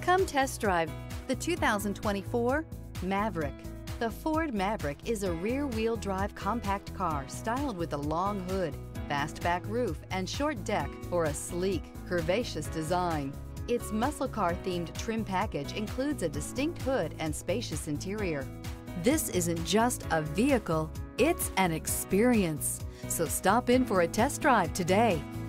Come test drive the 2024 Maverick. The Ford Maverick is a rear-wheel drive compact car styled with a long hood, fastback roof, and short deck for a sleek, curvaceous design. Its muscle car-themed trim package includes a distinct hood and spacious interior. This isn't just a vehicle, it's an experience. So stop in for a test drive today.